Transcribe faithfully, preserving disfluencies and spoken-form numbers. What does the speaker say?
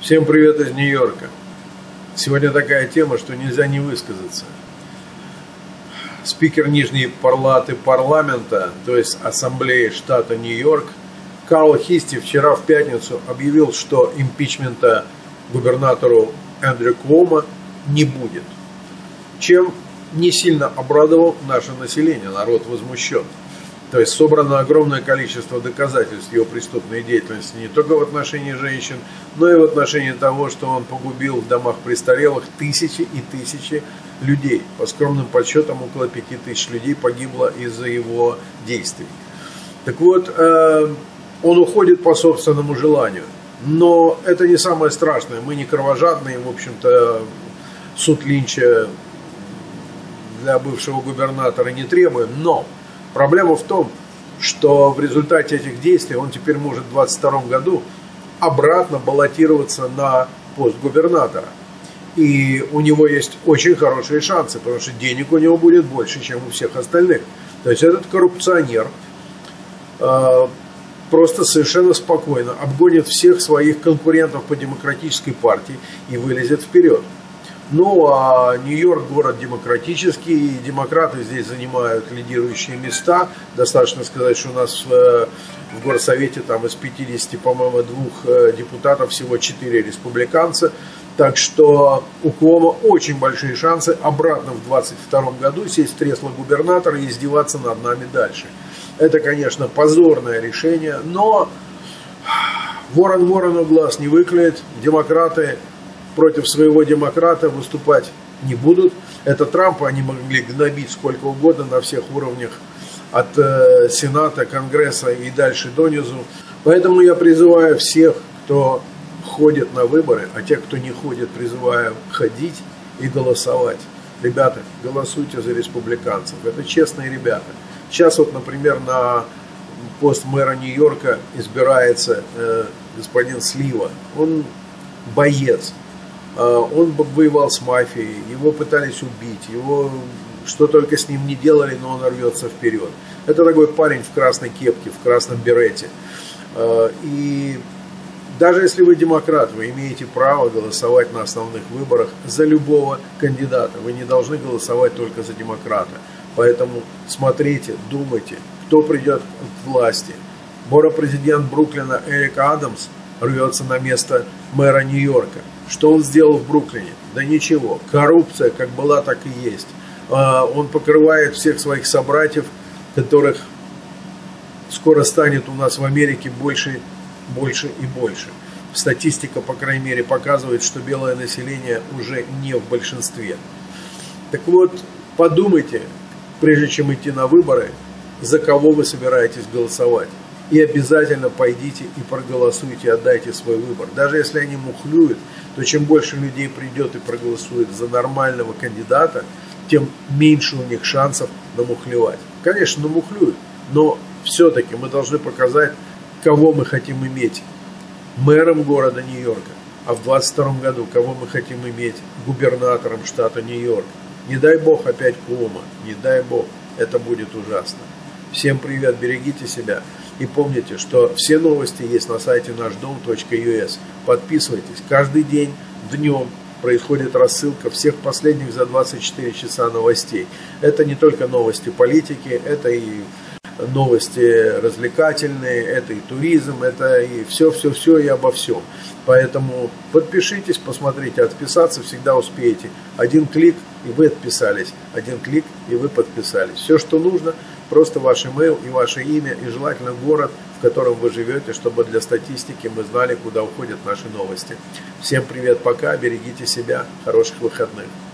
Всем привет из Нью-Йорка. Сегодня такая тема, что нельзя не высказаться. Спикер Нижней палаты парламента, то есть Ассамблеи штата Нью-Йорк, Карл Хисти вчера в пятницу объявил, что импичмента губернатору Эндрю Куомо не будет. Чем не сильно обрадовал наше население, народ возмущен. То есть собрано огромное количество доказательств его преступной деятельности не только в отношении женщин, но и в отношении того, что он погубил в домах престарелых тысячи и тысячи людей. По скромным подсчетам, около пяти тысяч людей погибло из-за его действий. Так вот, э, он уходит по собственному желанию. Но это не самое страшное. Мы не кровожадные, в общем-то, суд Линча для бывшего губернатора не требуем, но проблема в том, что в результате этих действий он теперь может в двадцать втором году обратно баллотироваться на пост губернатора. И у него есть очень хорошие шансы, потому что денег у него будет больше, чем у всех остальных. То есть этот коррупционер э, просто совершенно спокойно обгонит всех своих конкурентов по демократической партии и вылезет вперед. Ну, а Нью-Йорк город демократический, и демократы здесь занимают лидирующие места. Достаточно сказать, что у нас в, в горсовете там из пятидесяти, по-моему, двух депутатов всего четыре республиканца. Так что у Куомо очень большие шансы обратно в двадцать втором году сесть в кресло губернатора и издеваться над нами дальше. Это, конечно, позорное решение, но ворон ворону глаз не выклеит. Демократы против своего демократа выступать не будут. Это Трампа они могли гнобить сколько угодно на всех уровнях, от э, Сената, Конгресса и дальше донизу. Поэтому я призываю всех, кто ходит на выборы, а тех, кто не ходит, призываю ходить и голосовать. Ребята, голосуйте за республиканцев. Это честные ребята. Сейчас вот, например, на пост мэра Нью-Йорка избирается э, господин Слива. Он боец. Он воевал с мафией, его пытались убить, его что только с ним не делали, но он рвется вперед. Это такой парень в красной кепке, в красном берете. И даже если вы демократ, вы имеете право голосовать на основных выборах за любого кандидата. Вы не должны голосовать только за демократа. Поэтому смотрите, думайте, кто придет к власти. Бора-президент Бруклина Эрик Адамс рвется на место мэра Нью-Йорка. Что он сделал в Бруклине? Да ничего. Коррупция как была, так и есть. Он покрывает всех своих собратьев, которых скоро станет у нас в Америке больше, больше и больше. Статистика, по крайней мере, показывает, что белое население уже не в большинстве. Так вот, подумайте, прежде чем идти на выборы, за кого вы собираетесь голосовать. И обязательно пойдите и проголосуйте, отдайте свой выбор. Даже если они мухлюют, то чем больше людей придет и проголосует за нормального кандидата, тем меньше у них шансов намухлевать. Конечно, намухлюют, но все-таки мы должны показать, кого мы хотим иметь мэром города Нью-Йорка, а в двадцать втором году кого мы хотим иметь губернатором штата Нью-Йорк. Не дай бог опять Куомо, не дай бог, это будет ужасно. Всем привет, берегите себя. И помните, что все новости есть на сайте наш дом точка ю эс. Подписывайтесь. Каждый день днем происходит рассылка всех последних за двадцать четыре часа новостей. Это не только новости политики, это и новости развлекательные, это и туризм, это и все-все-все и обо всем. Поэтому подпишитесь, посмотрите, отписаться всегда успеете. Один клик, и вы отписались. Один клик, и вы подписались. Все, что нужно, просто ваш имейл и ваше имя, и желательно город, в котором вы живете, чтобы для статистики мы знали, куда уходят наши новости. Всем привет, пока, берегите себя, хороших выходных.